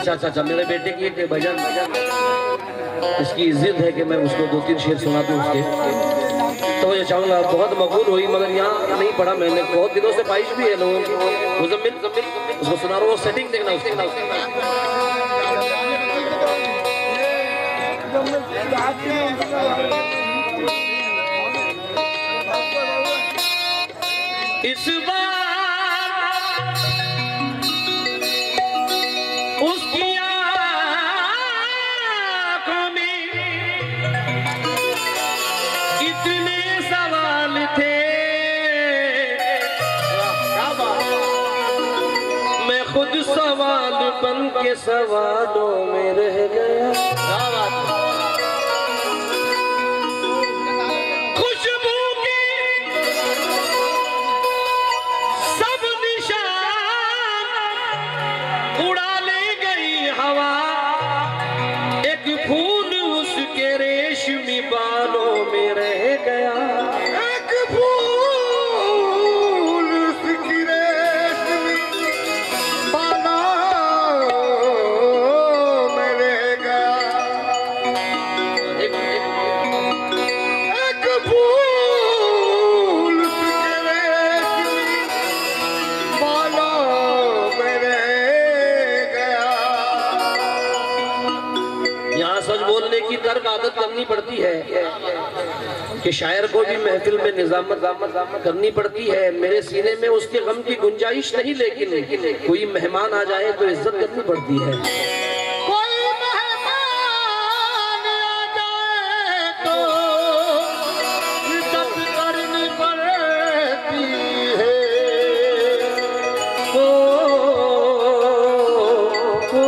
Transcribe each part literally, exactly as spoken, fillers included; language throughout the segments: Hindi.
अच्छा अच्छा अच्छा मेरे बेटे की एक भजन इसकी जिद है कि मैं उसको दो तीन शेर सुना दूं उसके, तो ये चाहूंगा। बहुत मकबूल हुई मगर यहाँ नहीं पढ़ा मैंने, बहुत दिनों से ख्वाहिश भी है लोगों की। मुजम्मिल उसको सुना रहा हूँ, सेटिंग देखना उसकी। इस बार उसकी आँखों में इतने सवाल थे, मैं खुद सवाल बन के सवालों में रह गया। आदत करनी पड़ती है कि शायर को भी महफिल में निजामत करनी पड़ती है। मेरे सीने में उसके गम की गुंजाइश नहीं, लेकिन कोई मेहमान आ जाए तो इज्जत करनी पड़ती है। कोई मेहमान आ जाए तो इज्जत करनी पड़ती है। ओ, ओ,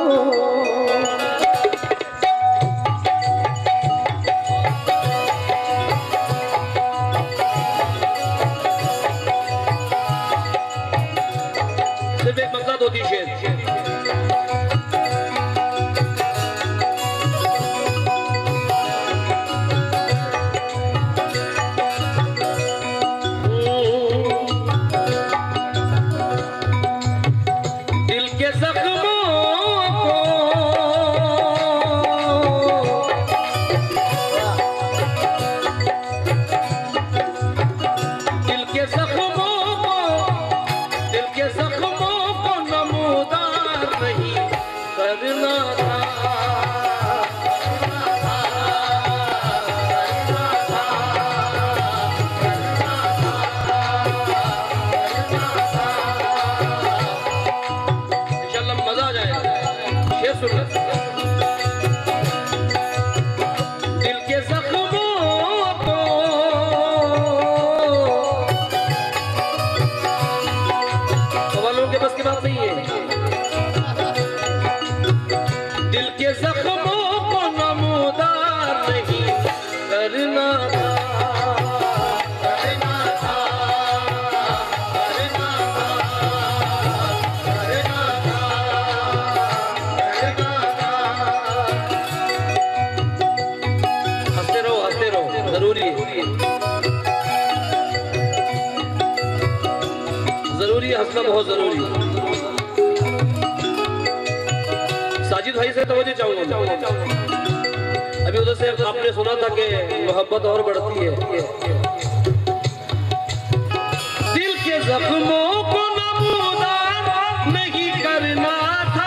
हंसना बहुत जरूरी। साजिद भाई से तवज्जो चाहूंगा। अभी उधर से आपने सुना था कि मोहब्बत और बढ़ती है। दिल के जख्मों को नमूदार नहीं करना था,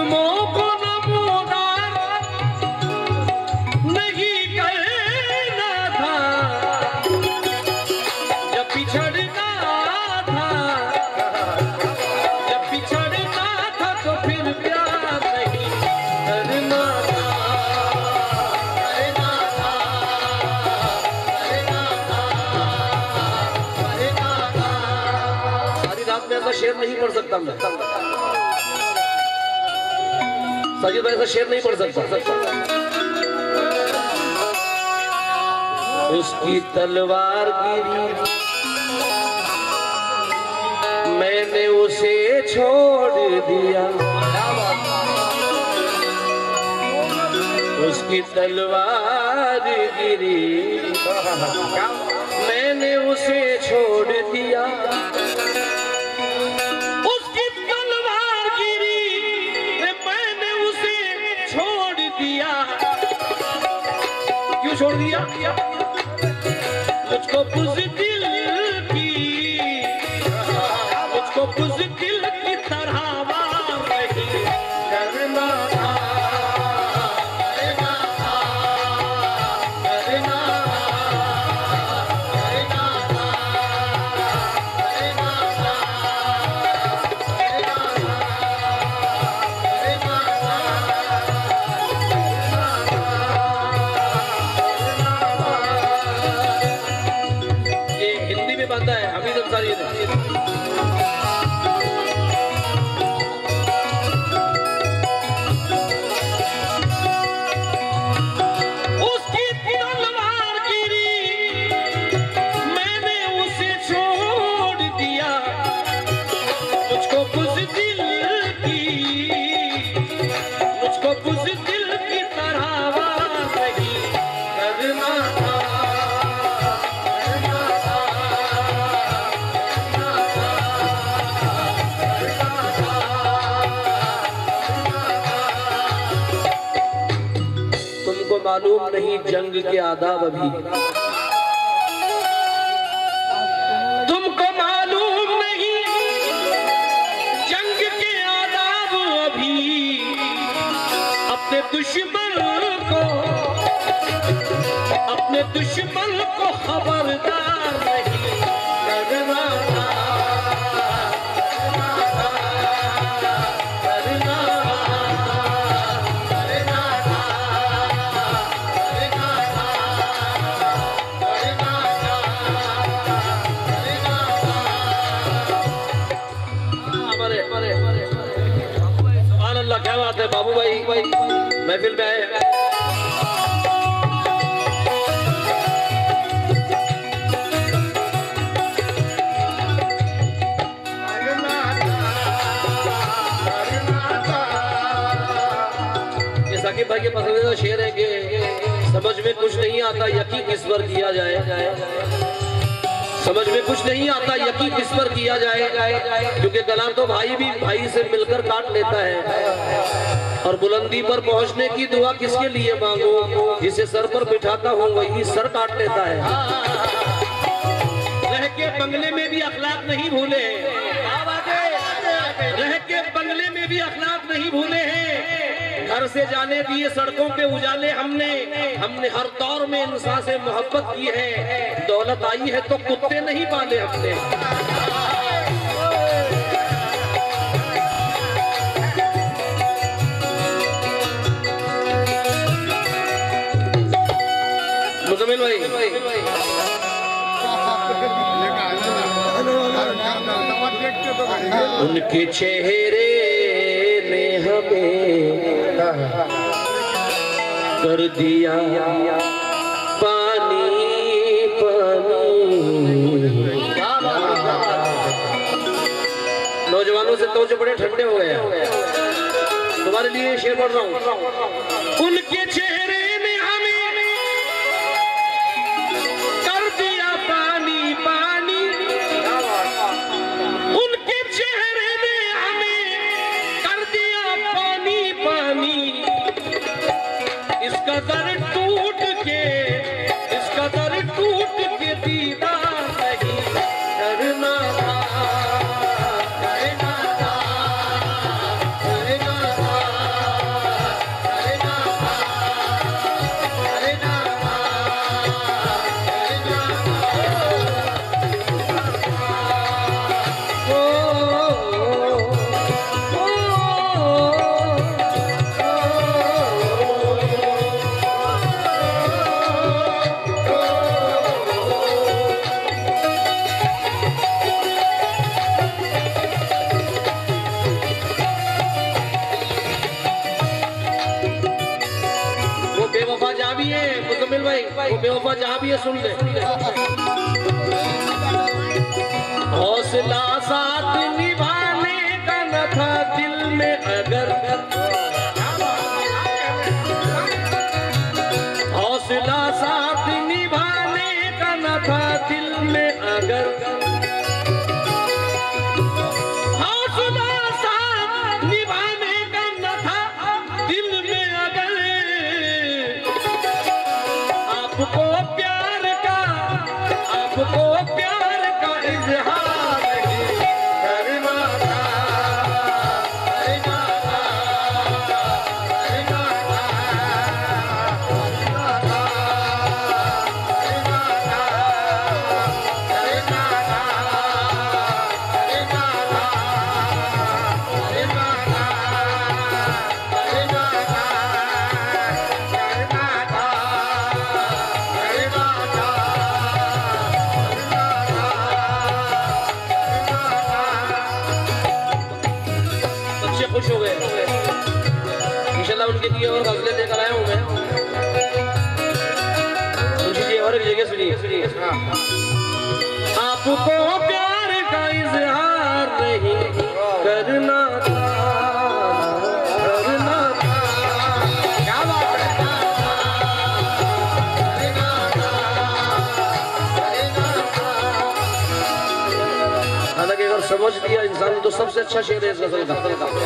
जुल्मों को नमूदार नहीं करना था, जब पिछड़ना था, जब पिछड़ना था तो फिर प्यार नहीं करना था, करना था, करना था, करना था। सारी रात में ऐसा शेर नहीं पढ़ सकता मैं, साजिद भाई ऐसा शेर नहीं पढ़ सकता। उसकी तलवार गिरी, मैंने उसे छोड़ दिया, उसकी तलवार गिरी, मैंने उसे छोड़ दिया, उसकी तलवार गिरी, मैंने उसे छोड़ दिया। क्यों छोड़ दिया? मुझको बुज़दिल की, मुझको बुज़दिल की तरह वार नहीं करना था, करना था, करना था, करना था, करना ये हिंदी में बनता है हमीद अंसारी ने। उसकी तलवार गिरी, मैंने उसे छोड़ दिया, मुझको बुज़दिल की, मुझको बुज़दिल की तरह वार नहीं करना था, तुमको मालूम नहीं जंग के आदाब अभी, तुमको मालूम नहीं जंग के आदाब अभी, अपने दुश्मन को, अपने दुश्मन को खबरदार नहीं करना था, करना सुभान अल्लाह। क्या बात है बाबू भाई, महफिल में आए। ये साकिब भाई के पसंदीदा शेर है कि समझ में कुछ नहीं आता यकीन किस पर किया जाए, समझ में कुछ नहीं आता यकीन किस पर किया जाए, क्योंकि गला तो भाई भी भाई से मिलकर काट लेता है, और बुलंदी पर पहुंचने की दुआ किसके लिए मांगो, जिसे सर पर बिठाता हूँ वही सर काट लेता है। रह के बंगले में भी अखलाक नहीं भूले, रह के बंगले में भी अखलाक नहीं भूले हैं, घर से जाने दिए सड़कों पे उजाले हमने, हमने हर दौर में इंसान से मोहब्बत की है, दौलत आई है तो कुत्ते नहीं पाले हमने। मुजम्मिल भाई, उनके चेहरे ने हमें कर दिया पानी पानी। नौजवानों से तो जो बड़े ठंडे हो गए, तुम्हारे लिए शेर पढ़ रहा हूँ। उनके चेहरे ने हमें कर दिया पानी पानी, उनके चेहरे ने हमें कर दिया पानी पानी, इसका दर टूट के, इसका दर टूट के दीदार नहीं करना था, करना था, करना था, भाई वो बेवफा जहां भी है सुन ले। हौसला साथ निभाने का न था दिल में अगर, हौसला साथ निभाने का न था दिल में अगर, हौसला साथ निभाने का न था दिल में अगर, आपको प्यार का आपको प्यार का इजहार करना था, करना था, करना था, करना था, करना था, करना था, करना था, करना था, करना था, करना था, बच्चे खुश हो गए। इंशाल्लाह उनके लिए और गजलें लेकर आया हूँ मैं। उनकी और एक जगह सुनिए सुनिए। आपको प्यार का इजहार नहीं करना था, करना था, क्या बात है, करना था, करना था। हालांकि अगर समझ लिया इंसान तो सबसे अच्छा शेर है इस गजल का।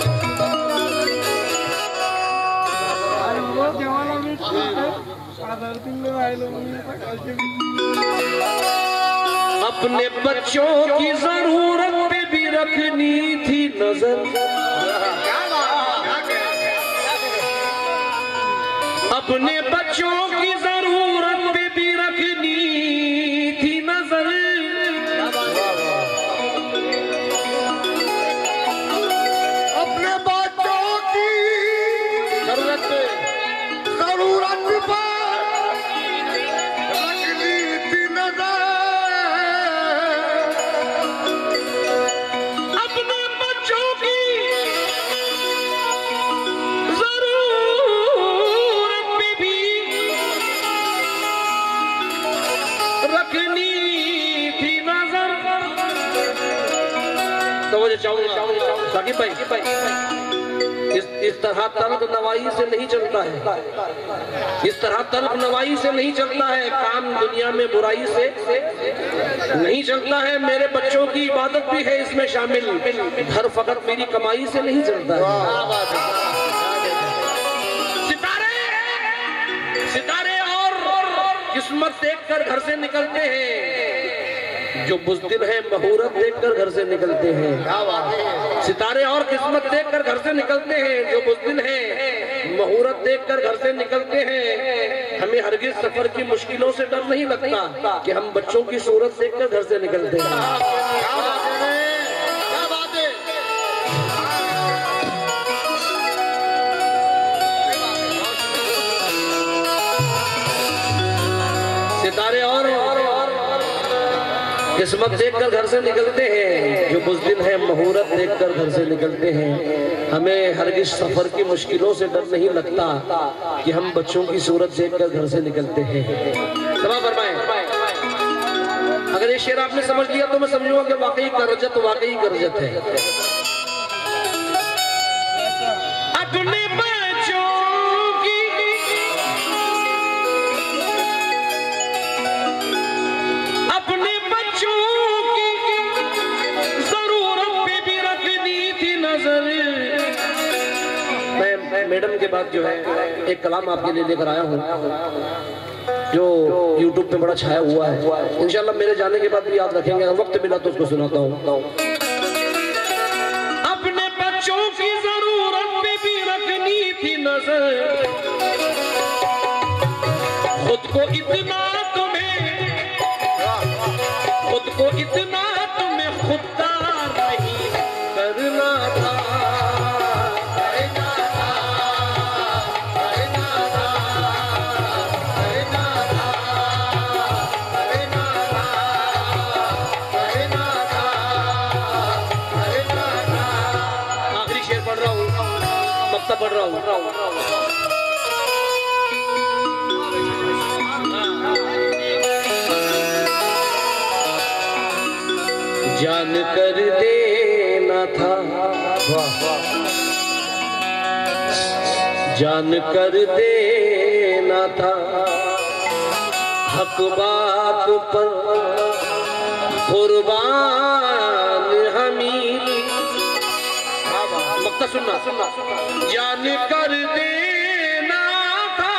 अपने बच्चों की जरूरत पे भी रखनी थी नजर, अपने बच्चों की जरूरत पे भी रखनी थी नजर, अपने बच्चों की जरूरत पे जरूरत पर रखनी थी नजर, अपने बच्चों की जरूरत पे भी रखनी थी नजर। तो मुझे चाहूंगा साकिब भाई, इस इस तरह तलब नवाई से नहीं चलता है, इस तरह तलब नवाई से नहीं चलता है, काम दुनिया में बुराई से नहीं चलता है। मेरे बच्चों की इबादत भी है इसमें शामिल, घर फकत मेरी कमाई से नहीं चलता है। सितारे सितारे और किस्मत देखकर घर से निकलते हैं, जो बुज़दिल है मुहूर्त देखकर घर से निकलते हैं। सितारे और किस्मत देखकर घर से निकलते हैं, जो बुज़दिल है मुहूर्त देखकर घर से निकलते हैं। हमें हरगिज सफर की मुश्किलों से डर नहीं लगता कि हम बच्चों की सूरत देखकर घर से निकलते हैं। सितारे और किस्मत देखकर घर से निकलते हैं, जो बुज़दिल है मुहूर्त देखकर घर से निकलते हैं। हमें हरगिज सफर की मुश्किलों से डर नहीं लगता कि हम बच्चों की सूरत देखकर घर से निकलते हैं। समा फरमाएं। अगर ये शेर आपने समझ लिया तो मैं समझूंगा कि वाकई करजत वाकई करजत है। अपने बच्चों की अपने बच्चों की जरूरत पे भी रखनी थी नजर। मैं मैडम के बाद जो है एक कलाम आपके लिए लेकर आया हूँ, जो YouTube पे बड़ा छाया हुआ है। इंशाल्लाह मेरे जाने के बाद भी याद रखेंगे, अगर वक्त मिला तो उसको सुनाता हूँ। अपने बच्चों की जरूरत पे भी रखनी थी नजर, खुद को इतना तुम्हें खुद को इतना तुम्हें खुददार नहीं करना था, करना था, करना था, करना था, करना था, करना था, करना था। आखिरी शेर पढ़ रहा हूँ, मक्तब पढ़ रहा हूँ। जान कर देना था, जान कर देना था, हक बात पर कुर्बान हमी। मक्ता सुनना, जान कर देना था,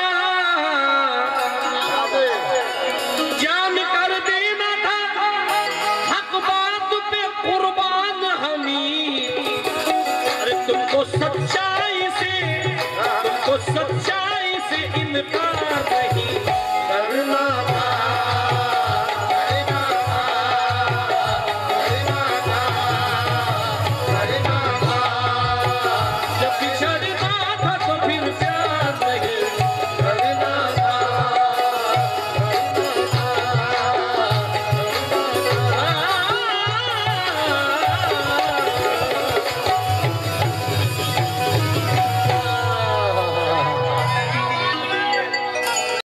जान कर देना था, हक बात पे कुर्बान हमी। अरे तुमको सच्चाई से, तुमको सच्चाई